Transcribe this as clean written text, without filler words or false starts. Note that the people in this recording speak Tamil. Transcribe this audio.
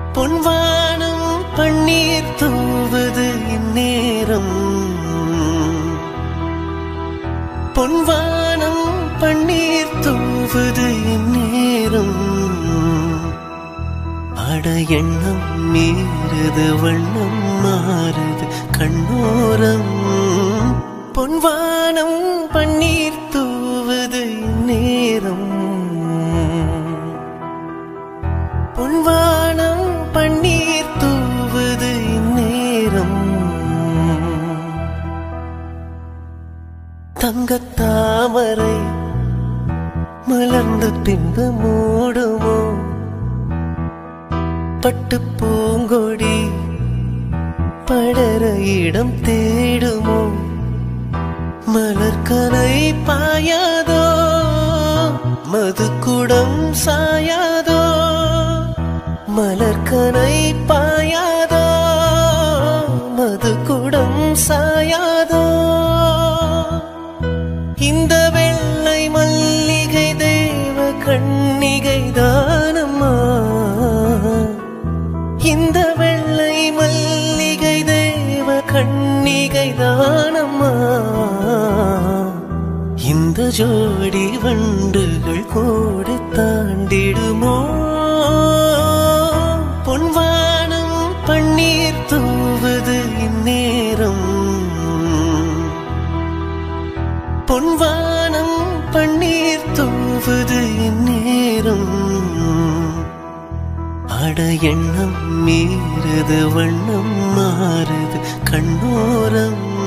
பொன்வானம் பன்னீர் தூவது இந்நேரம் பொன்வானம் பன்னீர் தூவது இந்நேரம் அட எண்ணம் மீறுது வண்ணம் மாறுது கண்ணோரம் பொன்வானம் பன்னீர் தூவது இந்நேரம் பொன்வானம் பன்னீர் தூவது இந்நேரம் தங்கத்தாமரை மலர்ந்த பின்பு மூடுமோ பட்டு பூங்கொடி படர இடம் தேடுமோ மலர்கனை பாயாதோ மதுக்குடம் சாயாதோ மலர்கனை பாயாதோ மதுக்குடம் சாயாதோ இந்த வெள்ளை மல்லிகை தேவ கண்ணிகை தானம்மா இந்த வெள்ளை மல்லிகை தேவ கண்ணிகை தானம்மா இந்த ஜோடி வண்டுகள் கோடி தாண்டிடுமோ பொன்வானம் பன்னீர் தூவது இந்நேரம் பொன்வானம் பன்னீர் தூவது இந்நேரம் அட எண்ணம் மீறுது வண்ணம் மாறுது கண்ணோரம்